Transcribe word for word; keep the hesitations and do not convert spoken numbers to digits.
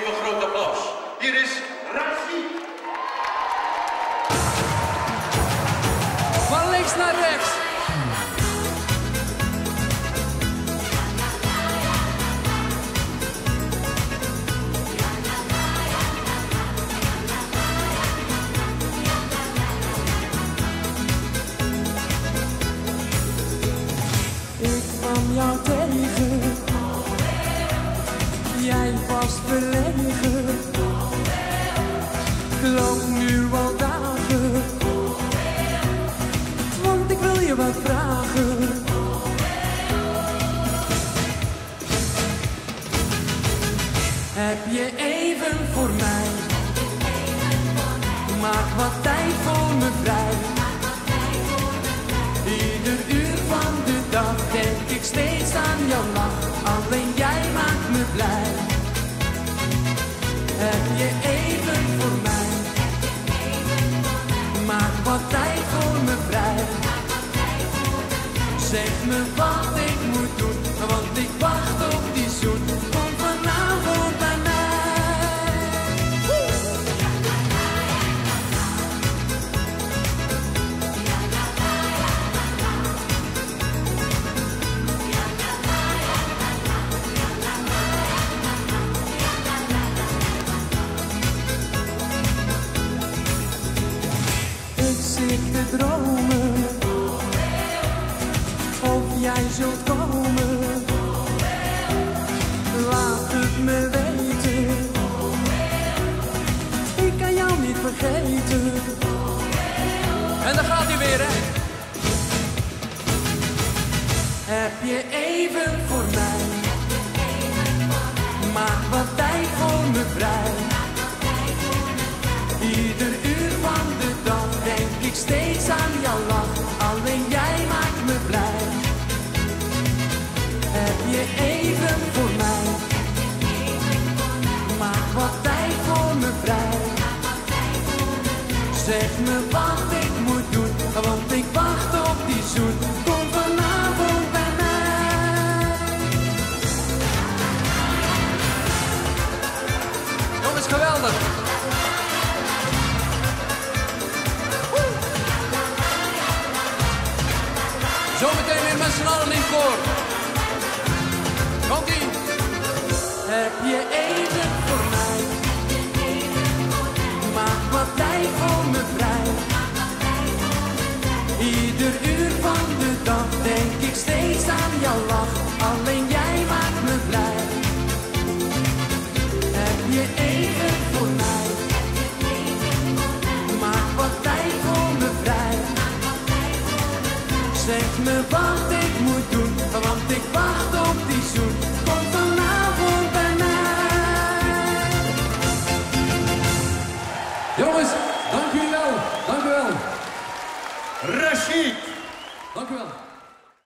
een groot applaus. Hier is Rashid. Van links naar rechts. Ik kwam jou tegen, jij was verlegen. Ik loop nu al dagen, want ik wil je wat vragen. Heb je even voor mij, maak wat tijd voor me vrij. Ieder uur van de dag denk ik steeds aan jouw lach. Alleen jij maakt me blij. Heb je even voor mij, maak wat tijd voor me vrij. Zeg me wat ik moet doen, want ik wacht op die zoen. Kom vanavond bij mij. Ik te dromen, of jij zult komen. Laat het me weten, ik kan jou niet vergeten. En daar gaat hij weer, hè. Heb je even voor mij, maak wat tijd voor me vrij. Ieder uur van de dag denk ik steeds aan jouw lach. Alleen jij maakt me blij. Heb je even voor mij, maak wat tijd voor me vrij. Zeg me wat ik moet doen, want ik wacht op die zoen. Kom vanavond bij mij. Jongens, geweldig. Zometeen weer met z'n allen in koor. Komt-ie. Heb je even voor mij, maak wat tijd voor me vrij. Ieder uur van de dag denk ik steeds aan jouw lach. Alleen jij maakt me blij. Heb je even voor mij, maak wat tijd voor me vrij. Zeg me wat ik moet doen, want ik wacht op die zoen. Kom vanavond bij mij. Jongens, dank jullie wel. Dank u wel. Rashid. Dank u wel.